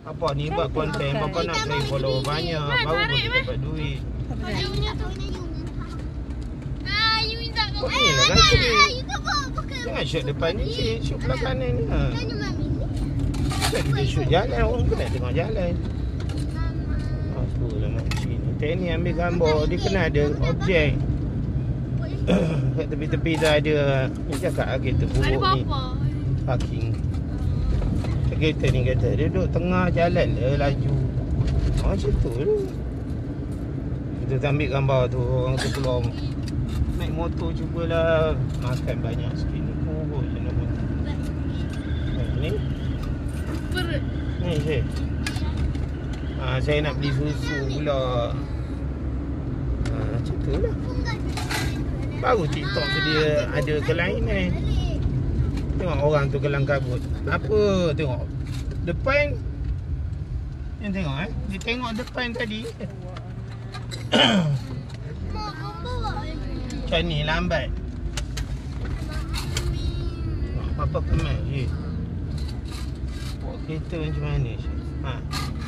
Apa ni buat konten, Papa nak cari follower banyak, baru boleh dapat duit. Kau ni lah kan cik. Jangan shoot depan ni cik, shoot belah kanan ni lah. Kan kita shoot jalan, orang kena tengok jalan. Apa lah makcik ni. Teknik ambil gambar, dia kena ada objek. Kat tepi-tepi tu ada, ni cakap lah kereta buruk ni. Parking. Kereta ni kata, dia duduk tengah jalan dia laju. Macam tu tu. Kita ambil gambar tu, orang tu keluar. Naik motor cubalah makan banyak sikit ni. Kurus je nak motor. Ni? Ni saya. Saya nak beli susu pula. Macam tu lah. Baru TikTok tu dia ada kelainan. Tengok orang tu kelang kabut. Apa tengok depan. Yang tengok dia tengok depan tadi. Macam ni lambat. Apa kemat je. Bawa kereta macam mana.